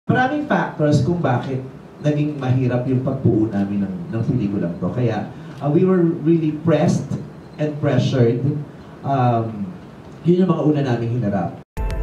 Maraming factors kung bakit naging mahirap yung pagbuo namin ng pelikulang to. Kaya we were really pressed and pressured. Yun yung mga una naming hinarap.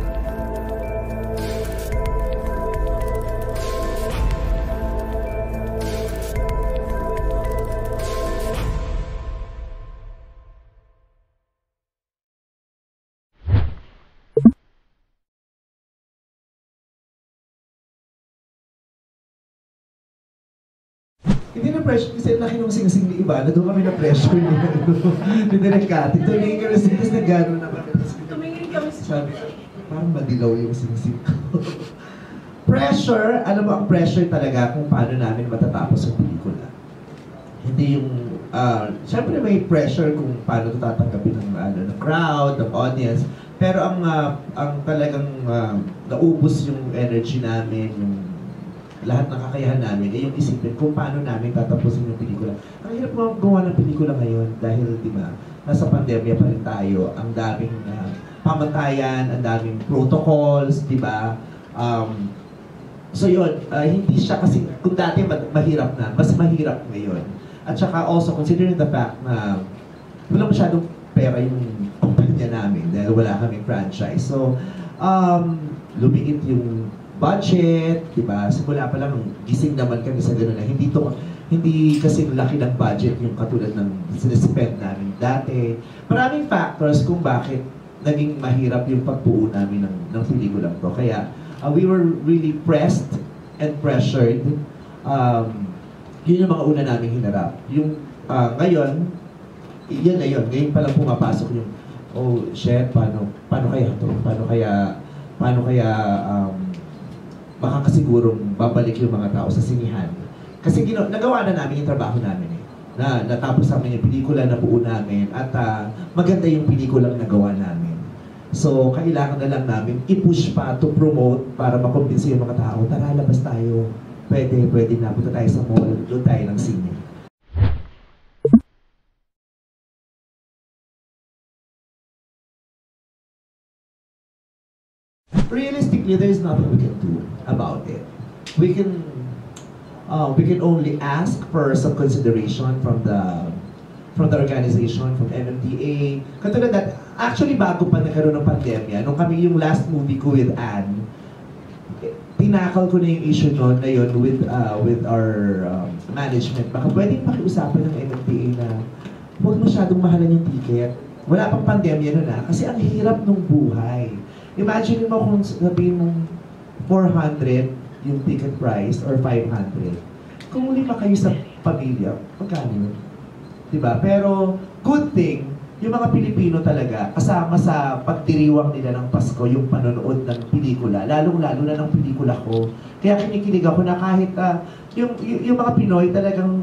Hindi na pressure kasi laki nung sing-sing ni Iba, na doon kami na pressure ni Direk Kati. Tumingin kami sa na gano'n na bakit. Tumingin kami sa sabi, parang madilaw yung sing-sing ko. Pressure, alam mo ang pressure talaga kung paano namin matatapos yung pelikula. Hindi yung, syempre may pressure kung paano ito tatanggapin ng crowd, ng audience. Pero ang talagang naubos yung energy namin, yung lahat ng kakayahan namin ay yung isipin kung paano namin tatapusin yung pelikula. Ang hirap mo gawa ng pelikula ngayon dahil, di ba, nasa pandemya pa rin tayo. Ang daming pamantayan, ang daming protocols, di ba? So yun, hindi siya kasi, kung dati mahirap na, mas mahirap ngayon. At saka also considering the fact na wala masyadong pera yung kumpanya namin dahil wala kaming franchise. So, lumiit yung budget, diba? Simula pa lang, gising naman kami sa gano'n na hindi kasi laki ng budget yung katulad ng sinespend namin dati. Maraming factors kung bakit naging mahirap yung pagbuo namin ng pelikulang to. Kaya we were really pressed and pressured. Yun yung mga una naming hinarap. Yung ngayon, yan na yun. Ngayon palang pumapasok yung, oh shit, paano kaya to? Paano kaya makakasigurong babalik yung mga tao sa sinihan. Kasi nagawa na namin yung trabaho namin eh. Natapos namin yung pelikula na buo namin at maganda yung pelikulang nagawa namin. So, kailangan na lang namin i-push pa to promote para makumbinsi yung mga tao. Tara, labas tayo. Pwede na. Punta tayo sa mall. Doon tayo ng sine. Realistically, there is nothing we can do about it. We can only ask for some consideration from the organization, from MMDA. Katulad that, actually bago pa nagkaroon ng pandemya, nung kami yung last movie ko with Anne, tinakal ko na yung issue noon na yun with our management. Baka pwedeng pakiusapan ng MMDA na huwag masyadong mahalan yung ticket. Wala pang pandemya nun kasi ang hirap nung buhay. Imagine mo kung sabihin mong 400 yung ticket price or 500. Kung 5 kayo sa pamilya, magkano yun? Diba? Pero good thing, yung mga Pilipino talaga, kasama sa pagdiriwang nila ng Pasko, yung panonood ng pelikula, lalong-lalo na ng pelikula ko. Kaya kinikilig ako na kahit yung mga Pinoy talagang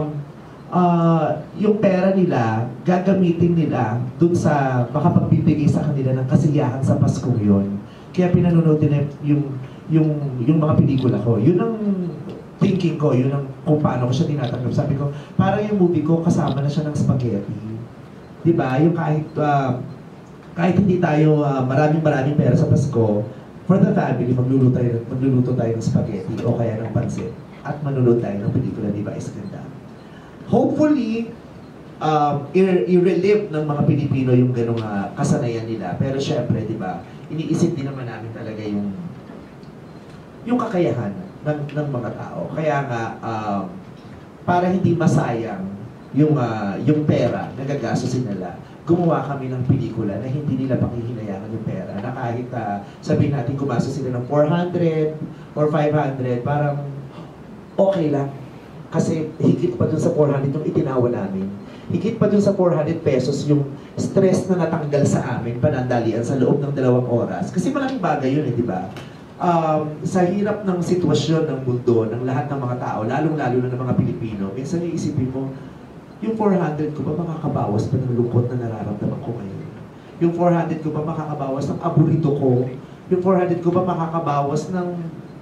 yung pera nila, gagamitin nila dun sa makapagbibigay sa kanila ng kasiyahan sa Paskong yun. Kaya pinanonood nila yung mga pelikula ko. Yun ang thinking ko, yun ang kung paano ko siya tinatanggap. Sabi ko, parang yung movie ko kasama na siya ng spaghetti. Diba? Yung kahit hindi tayo maraming pera sa Pasko, for the family, magluluto tayo ng spaghetti o kaya ng pansit at manonood tayo ng pelikula ni Vice Ganda. Hopefully, i-relive ng mga Pilipino yung ganong kasanayan nila. Pero syempre, di ba, iniisip din naman namin talaga yung kakayahan ng mga tao. Kaya nga, para hindi masayang yung pera na gagastusin nila, gumawa kami ng pelikula na hindi nila pakihinayangan yung pera. Na kahit sabihin natin gumastos sila ng 400 or 500, parang okay lang. Kasi higit pa dun sa 400 yung itinawa namin. Higit pa dun sa 400 pesos yung stress na natanggal sa amin, panandalian sa loob ng 2 oras. Kasi malaking bagay yun eh, di ba? Sa hirap ng sitwasyon ng mundo, ng lahat ng mga tao, lalong-lalo na ng mga Pilipino, minsan iisipin mo, yung 400 ko ba makakabawas pa ng lungkot na nararamdaman ko ngayon? Yung 400 ko ba makakabawas ng aburito ko? Yung 400 ko ba makakabawas ng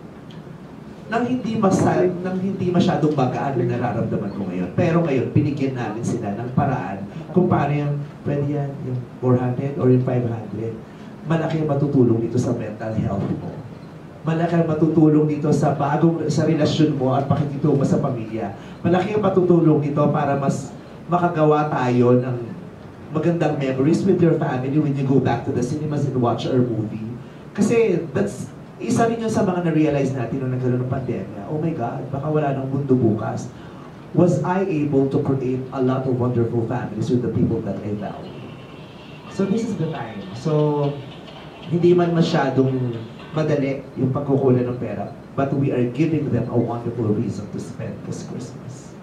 hindi masyadong bagaan na nararamdaman ko ngayon. Pero ngayon, binigyan namin sila ng paraan kung paano yung, pwede yan, yung 400 or yung 500. Malaki ang matutulong dito sa mental health mo. Malaki ang matutulong dito sa sa relasyon mo at pakikitungo sa pamilya. Malaki ang matutulong dito para mas makagawa tayo ng magandang memories with your family when you go back to the cinemas and watch our movie. Kasi that's isa rin yun sa mga na-realize natin nung nagkaroon ng pandemya. Oh my God, baka wala ng mundo bukas. Was I able to create a lot of wonderful families with the people that I value? So this is the time. So, hindi man masyadong madali yung pagkukulan ng pera, but we are giving them a wonderful reason to spend this Christmas.